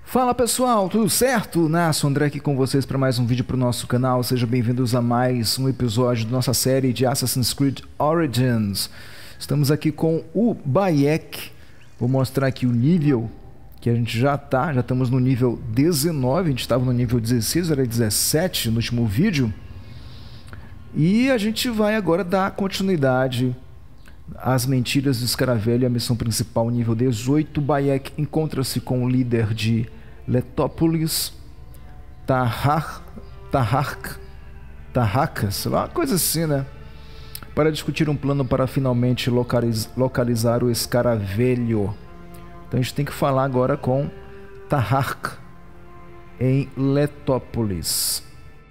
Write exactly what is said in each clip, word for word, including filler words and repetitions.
Fala pessoal, tudo certo? Nasso André aqui com vocês para mais um vídeo para o nosso canal. Sejam bem-vindos a mais um episódio da nossa série de Assassin's Creed Origins. Estamos aqui com o Bayek. Vou mostrar aqui o nível que a gente já tá. Já estamos no nível dezenove, a gente estava no nível dezesseis, era dezessete no último vídeo. E a gente vai agora dar continuidade às mentiras do Escaravelho, a missão principal, nível dezoito. Bayek encontra-se com o líder de Letópolis, Tahar, Tahark, Taharka, sei lá, uma coisa assim, né? Para discutir um plano para finalmente localiz, localizar o Escaravelho. Então a gente tem que falar agora com Tahark em Letópolis.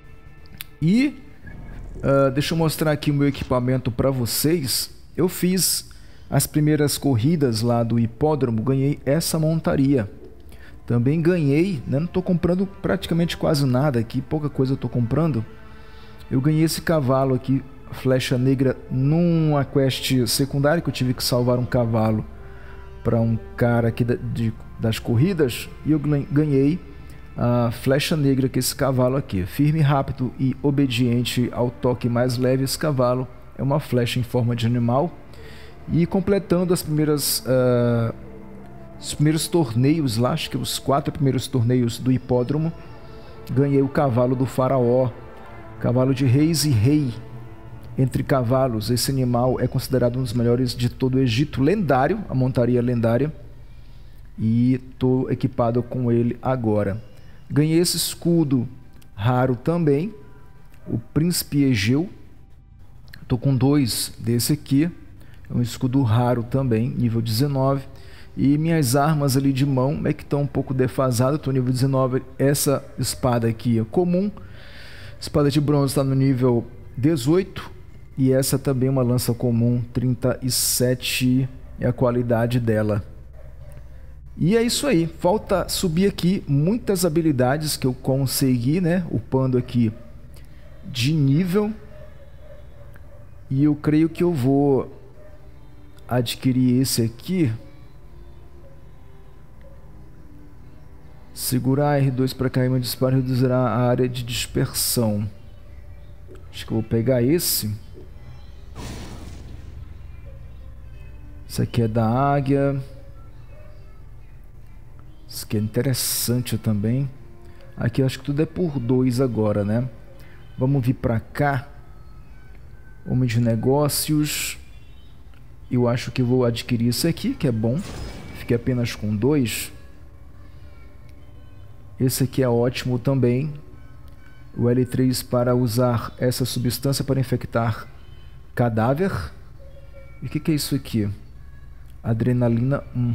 E uh, deixa eu mostrar aqui o meu equipamento para vocês. Eu fiz as primeiras corridas lá do hipódromo, ganhei essa montaria. Também ganhei, né, não estou comprando praticamente quase nada aqui, pouca coisa eu estou comprando. Eu ganhei esse cavalo aqui, Flecha Negra, numa quest secundária, que eu tive que salvar um cavalo para um cara aqui da, de, das corridas. E eu ganhei a Flecha Negra, que é esse cavalo aqui. Firme, rápido e obediente ao toque mais leve, esse cavalo é uma flecha em forma de animal. E completando as primeiras... Uh, Os primeiros torneios lá, acho que os quatro primeiros torneios do hipódromo, ganhei o cavalo do faraó, cavalo de reis e rei. Entre cavalos, esse animal é considerado um dos melhores de todo o Egito, lendário, a montaria lendária, e estou equipado com ele agora. Ganhei esse escudo raro também, o Príncipe Egeu, estou com dois desse aqui, é um escudo raro também, nível dezenove. E minhas armas ali de mão é que estão um pouco defasadas, estou no nível dezenove. Essa espada aqui é comum, espada de bronze está no nível dezoito. E essa também é uma lança comum, trinta e sete é a qualidade dela. E é isso aí, falta subir aqui muitas habilidades que eu consegui, né? Upando aqui de nível. E eu creio que eu vou adquirir esse aqui. Segurar R dois para cair, meu disparo reduzirá a área de dispersão. Acho que eu vou pegar esse. Esse aqui é da águia. Esse aqui é interessante também. Aqui eu acho que tudo é por dois agora, né? Vamos vir para cá. Homem de negócios. Eu acho que eu vou adquirir esse aqui, que é bom. Fiquei apenas com dois. Esse aqui é ótimo também. O L três para usar essa substância para infectar cadáver. E o que, que é isso aqui? Adrenalina um.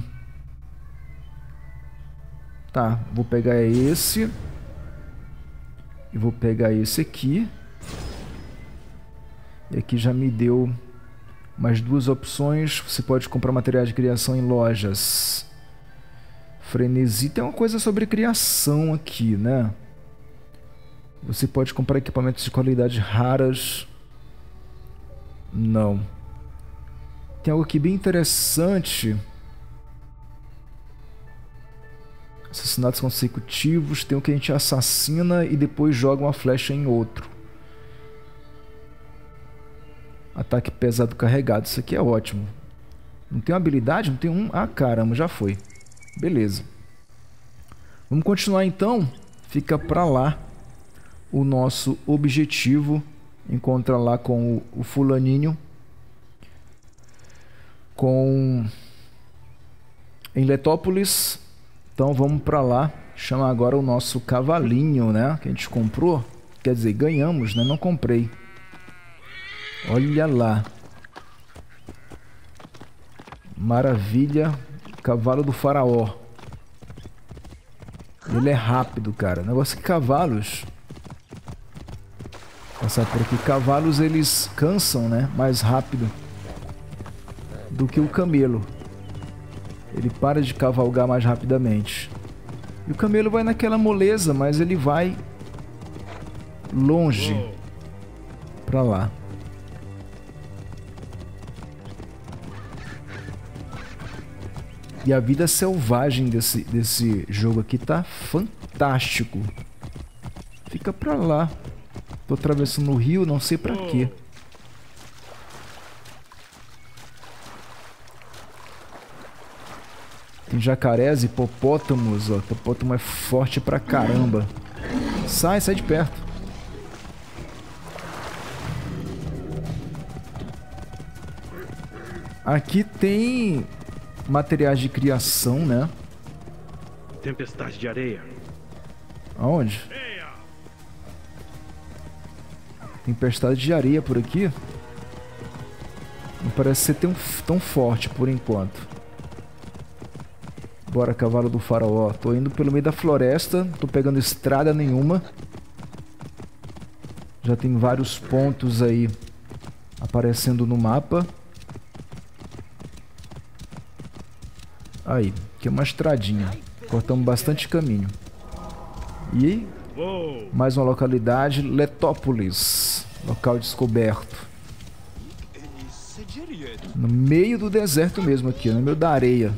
Tá, vou pegar esse. E vou pegar esse aqui. E aqui já me deu mais duas opções. Você pode comprar materiais de criação em lojas. Frenesi tem uma coisa sobre criação aqui, né? Você pode comprar equipamentos de qualidade raras. Não. Tem algo aqui bem interessante. Assassinatos consecutivos. Tem o que a gente assassina e depois joga uma flecha em outro. Ataque pesado carregado. Isso aqui é ótimo. Não tem uma habilidade? Não tem um? Ah, caramba, já foi. Beleza. Vamos continuar então. Fica para lá o nosso objetivo. Encontra lá com o, o fulaninho. Com... Em Letópolis. Então vamos para lá. Chama agora o nosso cavalinho, né? Que a gente comprou. Quer dizer, ganhamos, né? Não comprei. Olha lá. Maravilha. Cavalo do faraó. Ele é rápido, cara. O negócio é que cavalos... Passar por aqui. Cavalos, eles cansam, né? Mais rápido do que o camelo. Ele para de cavalgar mais rapidamente. E o camelo vai naquela moleza, mas ele vai longe pra lá. E a vida selvagem desse, desse jogo aqui tá fantástico. Fica pra lá. Tô atravessando o rio, não sei pra quê. Tem jacarés, hipopótamos, ó. Hipopótamo é forte pra caramba. Sai, sai de perto. Aqui tem materiais de criação, né? Tempestade de areia. Aonde? Tempestade de areia por aqui? Não parece ser tão, tão forte por enquanto. Bora, cavalo do faraó. Tô indo pelo meio da floresta. Tô pegando estrada nenhuma. Já tem vários pontos aí aparecendo no mapa. Aí, aqui é uma estradinha. Cortamos bastante caminho. E mais uma localidade, Letópolis. Local descoberto. No meio do deserto mesmo aqui, no meio da areia.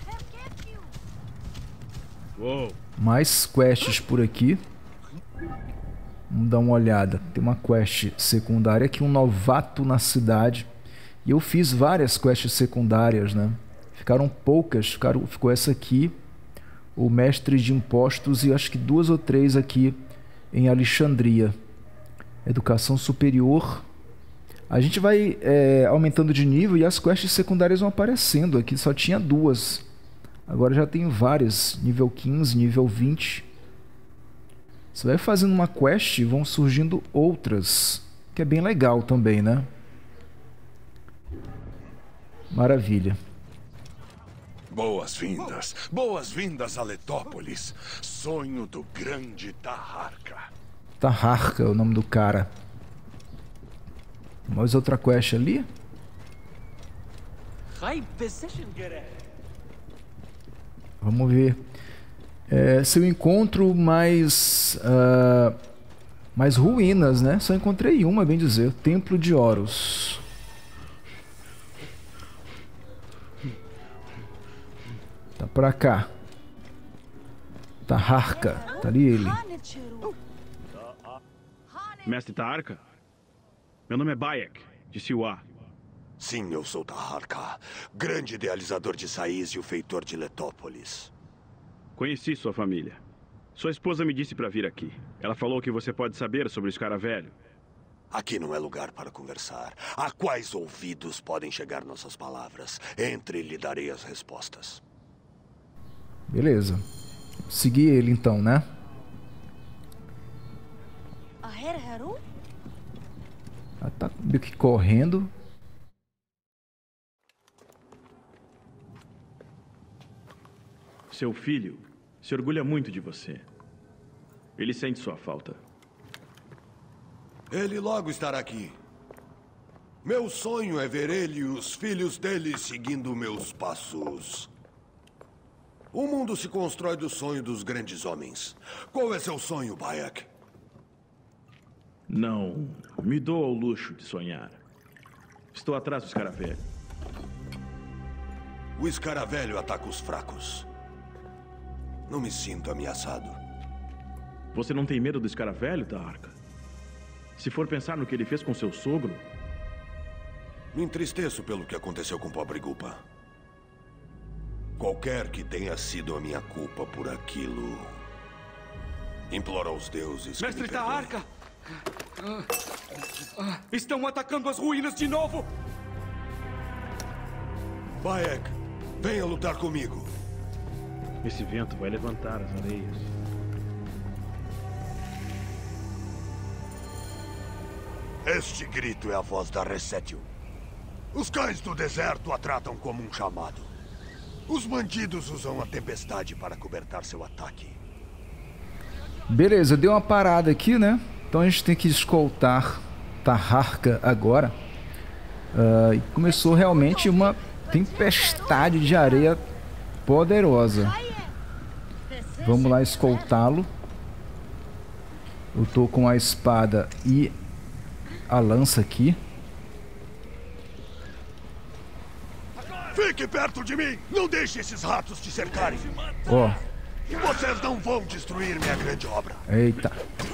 Mais quests por aqui. Vamos dar uma olhada. Tem uma quest secundária aqui, um novato na cidade. E eu fiz várias quests secundárias, né? Ficaram poucas, ficaram, ficou essa aqui, o mestre de impostos, e acho que duas ou três aqui em Alexandria. Educação superior. A gente vai é, aumentando de nível e as quests secundárias vão aparecendo. Aqui só tinha duas. Agora já tem várias, nível quinze, nível vinte. Você vai fazendo uma quest e vão surgindo outras, que é bem legal também, né? Maravilha. Boas-vindas, boas-vindas a Letópolis, sonho do grande Taharka. Taharka é o nome do cara. Mais outra quest ali? Vamos ver. É, se eu encontro mais uh, mais ruínas, né? Só encontrei uma, bem dizer. Templo de Horus. Tá pra cá. Taharka. Tá ali ele. Mestre Taharka? Meu nome é Bayek, de Siwa. Sim, eu sou Taharka, grande idealizador de Saiz e o feitor de Letópolis. Conheci sua família. Sua esposa me disse para vir aqui. Ela falou que você pode saber sobre o escaravelho. Aqui não é lugar para conversar. A quais ouvidos podem chegar nossas palavras? Entre e lhe darei as respostas. Beleza. Seguir ele então, né? Ela tá meio que correndo. Seu filho se orgulha muito de você. Ele sente sua falta. Ele logo estará aqui. Meu sonho é ver ele e os filhos dele seguindo meus passos. O mundo se constrói do sonho dos grandes homens. Qual é seu sonho, Bayek? Não me dou ao luxo de sonhar. Estou atrás do escaravelho. O escaravelho ataca os fracos. Não me sinto ameaçado. Você não tem medo do escaravelho, Taharka? Se for pensar no que ele fez com seu sogro... Me entristeço pelo que aconteceu com o pobre Gupa. Qualquer que tenha sido a minha culpa por aquilo... Imploro aos deuses que Mestre me perdoem. Taharka! Estão atacando as ruínas de novo! Bayek, venha lutar comigo. Esse vento vai levantar as areias. Este grito é a voz da Resétil. Os cães do deserto a tratam como um chamado. Os bandidos usam a tempestade para cobertar seu ataque. Beleza, deu uma parada aqui, né? Então a gente tem que escoltar Taharka agora. Uh, e começou realmente uma tempestade de areia poderosa. Vamos lá escoltá-lo. Eu tô com a espada e a lança aqui. Fique perto de mim! Não deixe esses ratos te cercarem! Ó. Vocês não vão destruir minha grande obra! Eita.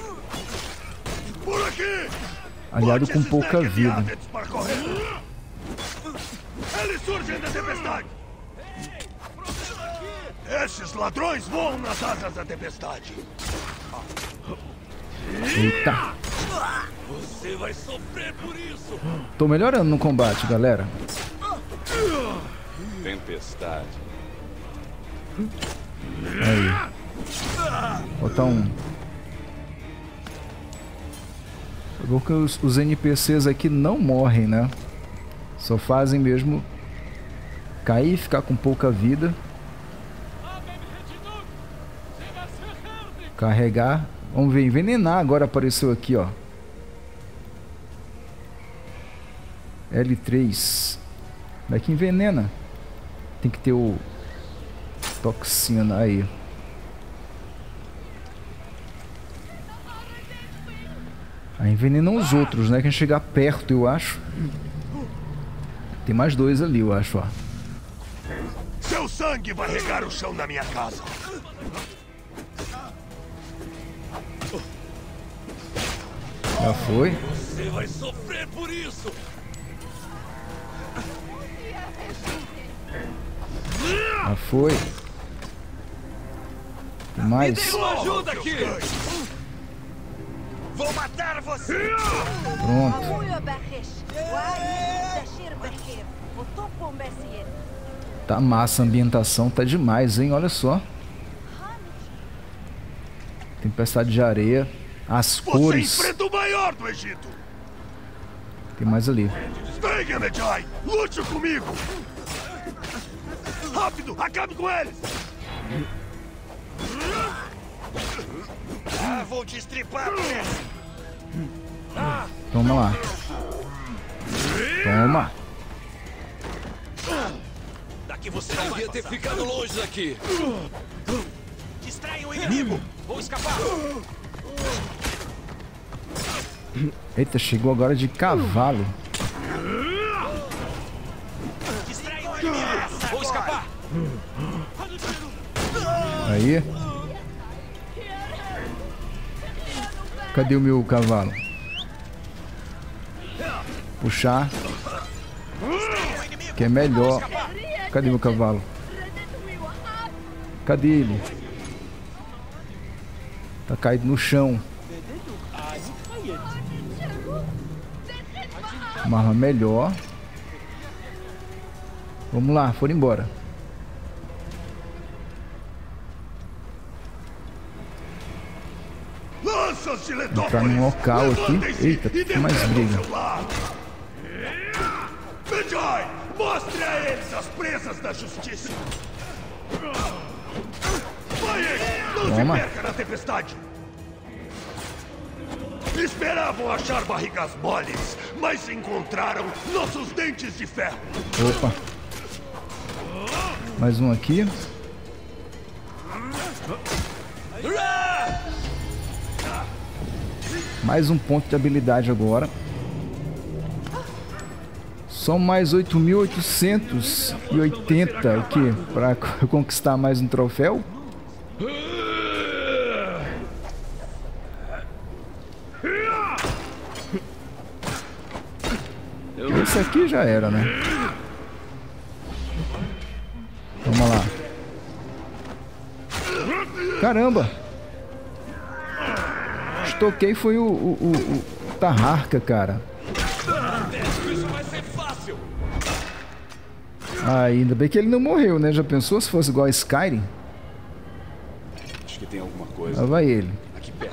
Por aqui! Aliado Bote com esses pouca Negev vida. Avets para correr. Eles surgem da tempestade! Esses ladrões voam nas asas da tempestade! Eita. Você vai sofrer por isso! Tô melhorando no combate, galera. Tempestade. Aí. Botar um. É bom que os, os N P Cs aqui não morrem, né? Só fazem mesmo cair, ficar com pouca vida. Carregar. Vamos ver, envenenar agora apareceu aqui, ó. L três. Como é que envenena? Tem que ter o toxina aí. Aí envenenam os outros, né? Quem chegar perto, eu acho. Tem mais dois ali, eu acho, ó. Seu sangue vai regar o chão da minha casa. Já foi. Você vai sofrer por isso! Já foi. Tem mais. Ajuda aqui! Vou matar você! Pronto. Tá massa, a ambientação tá demais, hein? Olha só. Tempestade de areia. As cores. Você enfrenta o maior do Egito! Tem mais ali. Venha, Medjay! Lute comigo! Rápido! Acabe com eles! Ah, vou te estripar! Toma lá. Toma. Daqui você não devia ter ficado longe daqui! Distraem o inimigo! Vou escapar! Eita, chegou agora de cavalo. Distraem o inimigo! Vou escapar! Aí. Cadê o meu cavalo? Puxar. Que é melhor. Cadê meu cavalo? Cadê ele? Tá caído no chão. Uma arma melhor. Vamos lá, foram embora. Entrar num local aqui. Eita, tem mais briga. Medjay, mostre a eles as presas da justiça. Vai, não Toma. se perca na tempestade. Esperavam achar barrigas moles, mas encontraram nossos dentes de ferro. Opa. Mais um aqui. Mais um ponto de habilidade agora. Só mais oito mil oitocentos e oitenta aqui para conquistar mais um troféu. Esse aqui já era, né? Vamos lá. Caramba! Estoquei foi o, o, o, o Tarrarca, cara. Isso vai ser fácil! Ah, ainda bem que ele não morreu, né? Já pensou se fosse igual a Skyrim? Acho que tem alguma coisa Lá vai ele. aqui perto.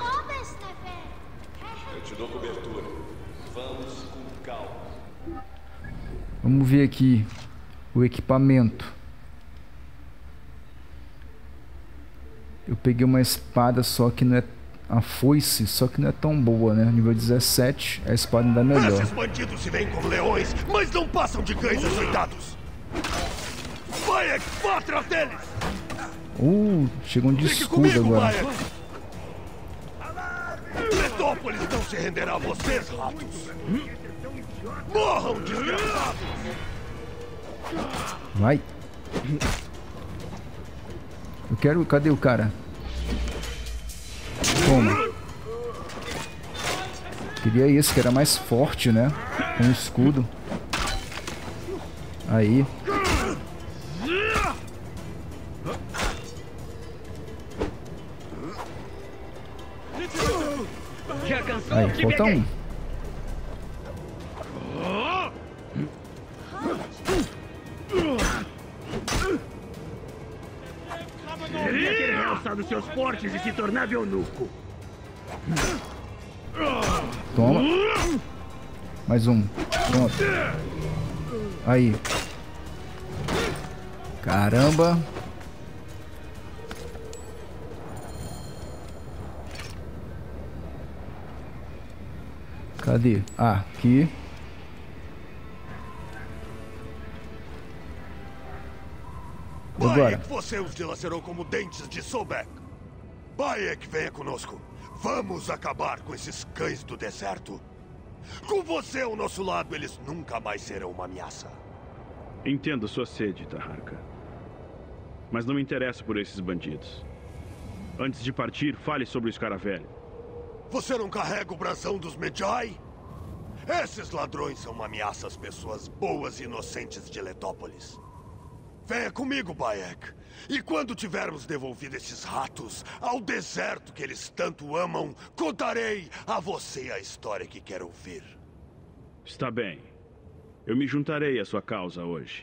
Eu te dou cobertura. Vamos com calma. Vamos ver aqui o equipamento. Eu peguei uma espada, só que não é a foice, só que não é tão boa, né? Nível dezessete, a espada ainda é melhor. Esses bandidos se veem como leões, mas não passam de cães açoitados. Vai, vá atrás deles! Uh, chegou um de Fique escudo comigo, agora. Bayek. Metrópolis não se renderá a vocês, ratos. Morram, desgraçados! Vai. Eu quero... Cadê o cara? Toma. Queria esse, que era mais forte, né? Com um escudo. Aí. Aí, falta um. Devia ter realçado seus portes e se tornar eunuco. Toma. Mais um. Pronto. Aí. Caramba. Cadê? Ah, aqui. E agora? Bayek, você os dilacerou como dentes de Sobek. Bayek, venha conosco. Vamos acabar com esses cães do deserto. Com você ao nosso lado, eles nunca mais serão uma ameaça. Entendo sua sede, Taharka. Mas não me interesso por esses bandidos. Antes de partir, fale sobre o escaravelho. Você não carrega o brasão dos Medjay? Esses ladrões são uma ameaça às pessoas boas e inocentes de Letópolis. Venha comigo, Bayek. E quando tivermos devolvido esses ratos ao deserto que eles tanto amam, contarei a você a história que quer ouvir. Está bem. Eu me juntarei à sua causa hoje.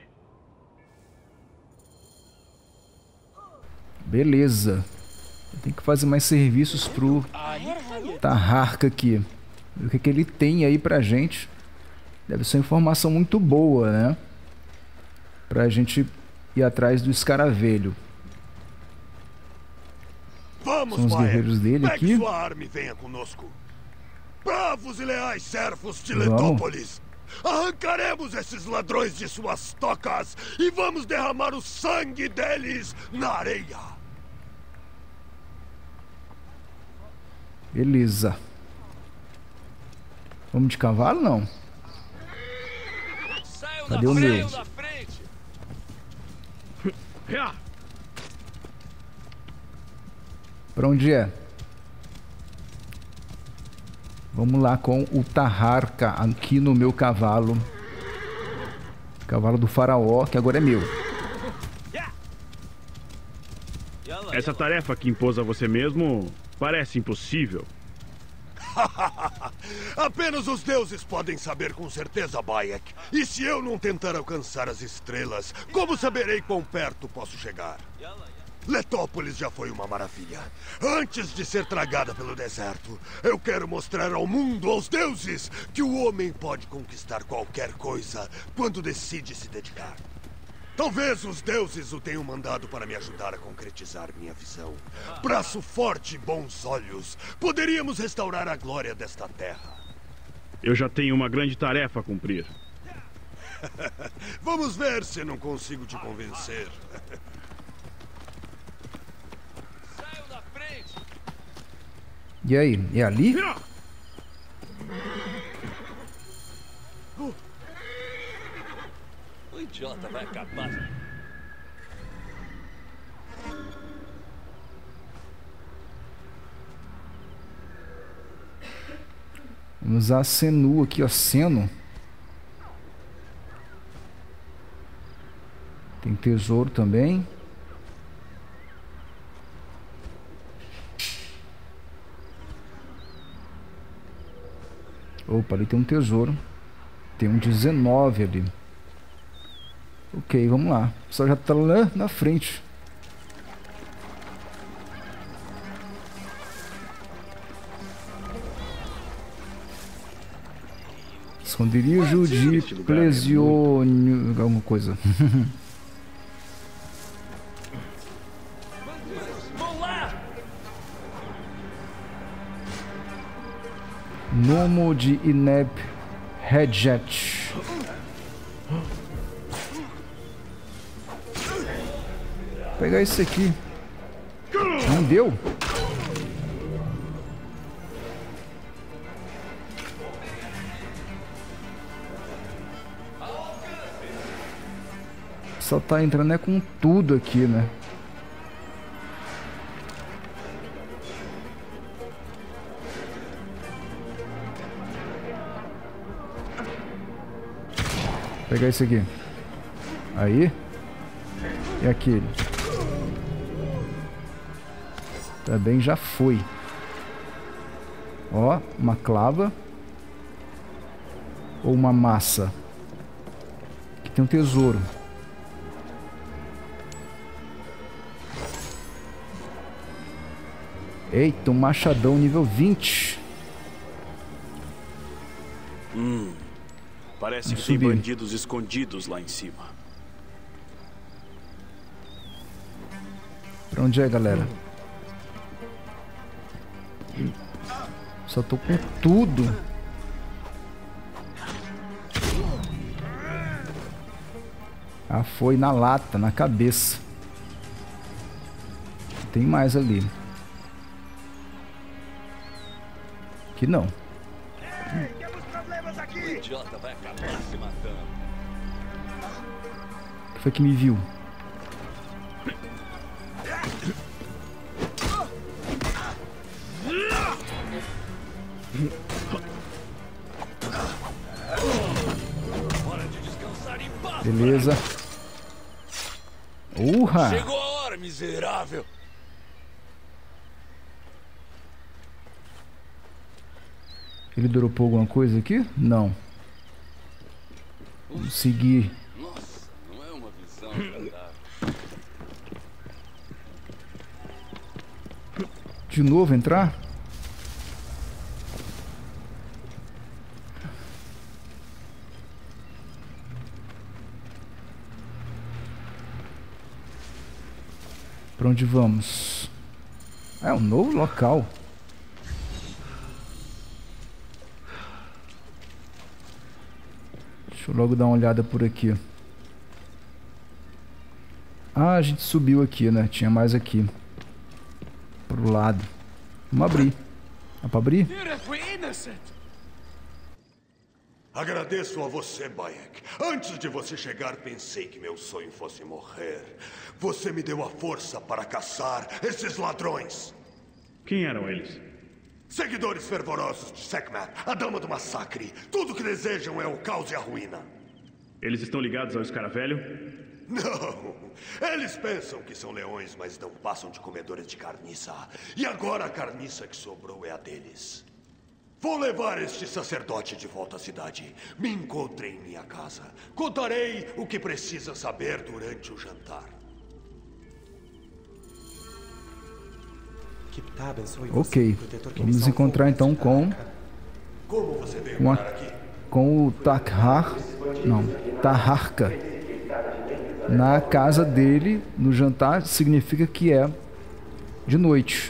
Beleza. Eu tenho que fazer mais serviços pro Taharka aqui. O que, que ele tem aí pra gente? Deve ser uma informação muito boa, né? Pra gente ir atrás do escaravelho. Vamos, São os Bayek. guerreiros dele Pegue aqui. sua arma e venha conosco. Bravos e leais servos de Vamos. Letópolis. Arrancaremos esses ladrões de suas tocas e vamos derramar o sangue deles na areia. Beleza. Vamos de cavalo, não? Cadê o meu? Pra onde é? Vamos lá com o Taharka aqui no meu cavalo. Cavalo do faraó, que agora é meu. Essa tarefa que impôs a você mesmo parece impossível. Apenas os deuses podem saber com certeza, Bayek. E se eu não tentar alcançar as estrelas, como saberei quão perto posso chegar? Letópolis já foi uma maravilha. Antes de ser tragada pelo deserto, eu quero mostrar ao mundo, aos deuses, que o homem pode conquistar qualquer coisa quando decide se dedicar. Talvez os deuses o tenham mandado para me ajudar a concretizar minha visão. Braço forte e bons olhos. Poderíamos restaurar a glória desta terra. Eu já tenho uma grande tarefa a cumprir. Vamos ver se não consigo te convencer. E aí? É ali? O idiota vai acabar. Vamos usar a Senu aqui, ó. Seno. Tem tesouro também. Opa, ali tem um tesouro. Tem um dezenove ali. Ok, vamos lá. O pessoal já tá lá na frente. Esconderijo de Plesiônio... alguma coisa. Nomo de Ineb Hedjet. Vou pegar esse aqui. Não deu? Só tá entrando é com tudo aqui, né? Vou pegar esse aqui. Aí. E aquele. Também já foi. Ó, uma clava. Ou uma massa. Aqui tem um tesouro. Eita, um machadão nível vinte. Hum, parece Vamos que tem subir. bandidos escondidos lá em cima. Pra onde é, galera? Só tô com tudo. Ah, foi na lata, na cabeça. Tem mais ali. Aqui não. O idiota vai acabar se matando. Quem foi que me viu? Hora de descansar em paz. Beleza. Urra! Chegou a hora, miserável. Ele dropou alguma coisa aqui? Não. Vamos seguir. Nossa, não é uma visão agradável. De novo entrar? Pra onde vamos? É um novo local. Deixa eu logo dar uma olhada por aqui. Ah, a gente subiu aqui, né? Tinha mais aqui. Pro lado. Vamos abrir. Dá pra abrir? Agradeço a você, Bayek. Antes de você chegar, pensei que meu sonho fosse morrer. Você me deu a força para caçar esses ladrões. Quem eram eles? Seguidores fervorosos de Sekhmet, a Dama do Massacre. Tudo que desejam é o caos e a ruína. Eles estão ligados ao escaravelho? Não. Eles pensam que são leões, mas não passam de comedores de carniça. E agora a carniça que sobrou é a deles. Vou levar este sacerdote de volta à cidade. Me encontre em minha casa. Contarei o que precisa saber durante o jantar. Ok. Vamos encontrar então com... Como você veio Com, a, parar aqui? com o Takhar... Não. Taharka. Na casa dele, no jantar, significa que é de noite.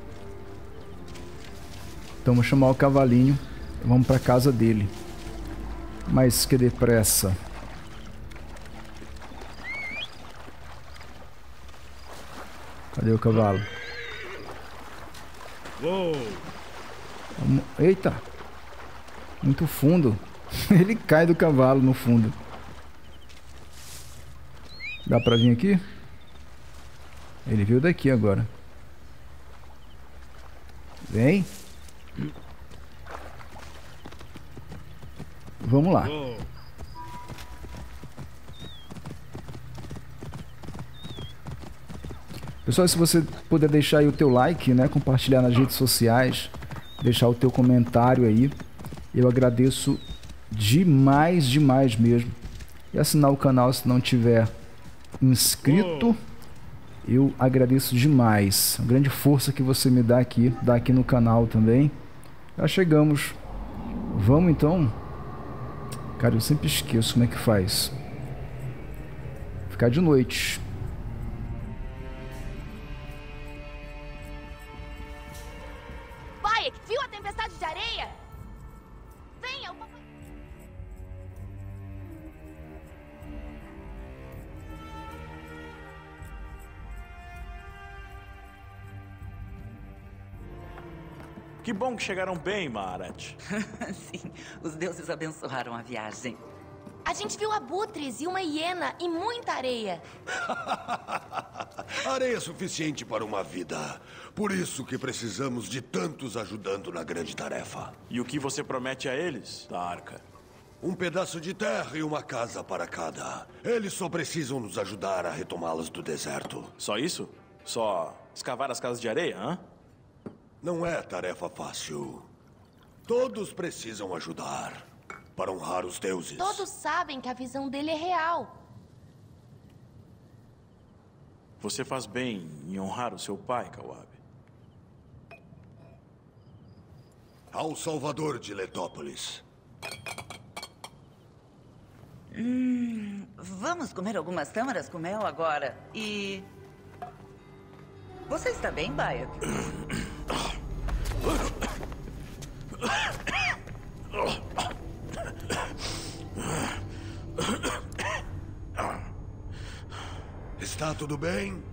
Então vamos chamar o cavalinho e vamos para casa dele. Mas que depressa. Cadê o cavalo? Uou! Vamos... Eita! Muito fundo. Ele cai do cavalo no fundo. Dá pra vir aqui? Ele veio daqui agora. Vem. Vamos lá. Uou! Pessoal, se você puder deixar aí o teu like, né, compartilhar nas redes sociais, deixar o teu comentário aí, eu agradeço demais, demais mesmo. E assinar o canal se não tiver inscrito, eu agradeço demais. A grande força que você me dá aqui, dá aqui no canal também. Já chegamos. Vamos então. Cara, eu sempre esqueço como é que faz. Ficar de noite. Bayek, viu a tempestade de areia? Venha, o papai... Que bom que chegaram bem, Maharat. Sim, os deuses abençoaram a viagem. A gente viu abutres e uma hiena e muita areia. Areia suficiente para uma vida. Por isso que precisamos de tantos ajudando na grande tarefa. E o que você promete a eles, da arca? Um pedaço de terra e uma casa para cada. Eles só precisam nos ajudar a retomá-las do deserto. Só isso? Só escavar as casas de areia, hã? Não é tarefa fácil. Todos precisam ajudar para honrar os deuses. Todos sabem que a visão dele é real. Você faz bem em honrar o seu pai, Kawabe. Ao Salvador de Letópolis. Hum, vamos comer algumas tâmaras com mel agora. E... Você está bem, Bayek? Está tudo bem?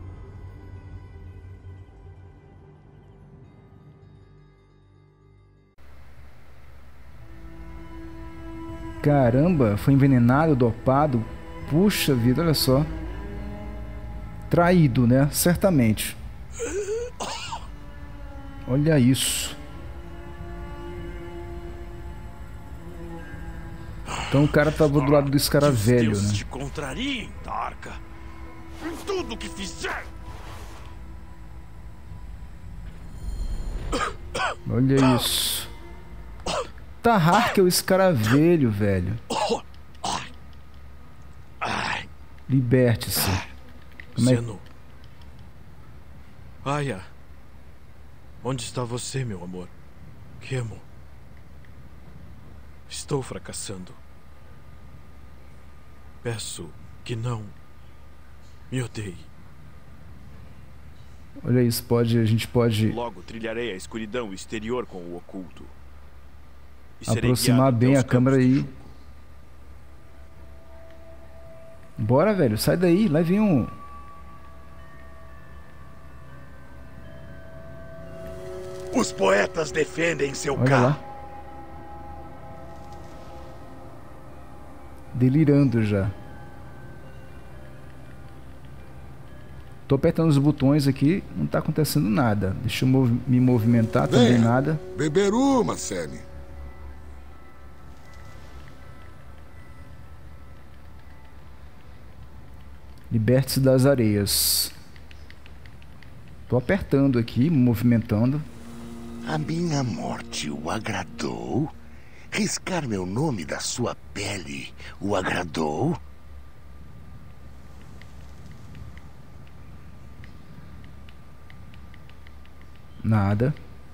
Caramba, foi envenenado, dopado. Puxa vida, olha só. Traído, né? Certamente. Olha isso. Então o cara tava do lado do escaravelho, Deus né? te contrariem, Tarka. Em tudo que fizer. Olha isso. Taharka é o escaravelho, velho. Liberte-se. Como é... Zeno. Aya. Onde está você, meu amor? Kemo. Estou fracassando. Peço que não me odeie. Olha isso, pode, a gente pode Logo trilharei a escuridão exterior com o oculto. E serei aproximar guiado bem até a os câmera campos de aí. jogo. Bora, velho, sai daí, lá vem um... Os poetas defendem seu Olha carro. lá. Delirando já. Tô apertando os botões aqui, não tá acontecendo nada. Deixa eu mov me movimentar, também Venha, nada. beber uma, Sene. Liberte-se das areias. Tô apertando aqui, movimentando. A minha morte o agradou? Riscar meu nome da sua pele o agradou? Nada.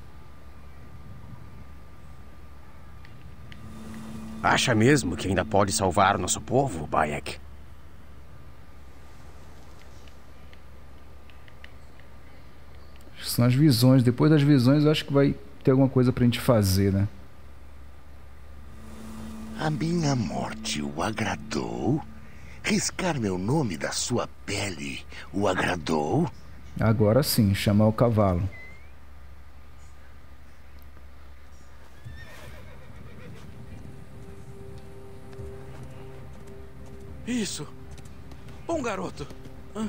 Acha mesmo que ainda pode salvar nosso povo, Bayek? São as visões. Depois das visões eu acho que vai ter alguma coisa pra gente fazer, né? A minha morte o agradou? Riscar meu nome da sua pele o agradou? Agora sim, chamar o cavalo. Isso. Bom garoto. Hã?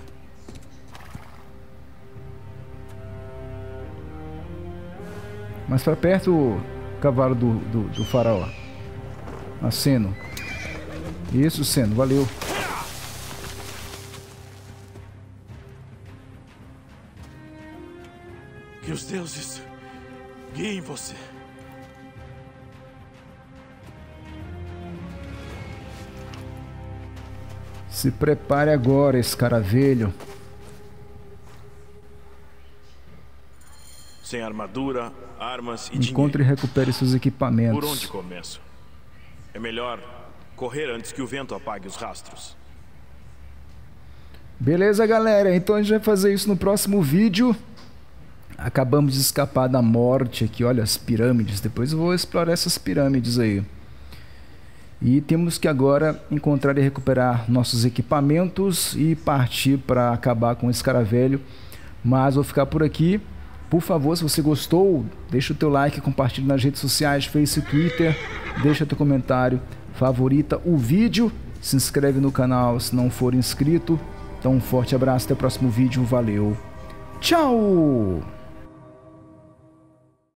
Mais pra perto, o cavalo do, do, do faraó. A Seno. Isso, Seno, valeu. Que os deuses guiem você. Se prepare agora, escaravelho. Sem armadura, armas e Encontre dinheiro. e recupere seus equipamentos. Por onde começo? É melhor correr antes que o vento apague os rastros. Beleza, galera. Então a gente vai fazer isso no próximo vídeo. Acabamos de escapar da morte aqui. Olha as pirâmides. Depois eu vou explorar essas pirâmides aí. E temos que agora encontrar e recuperar nossos equipamentos e partir para acabar com o escaravelho. Mas vou ficar por aqui. Por favor, se você gostou, deixa o teu like, compartilhe nas redes sociais, Face e Twitter. Deixa teu comentário. favorita o vídeo, se inscreve no canal se não for inscrito. Então um forte abraço, até o próximo vídeo, valeu, tchau!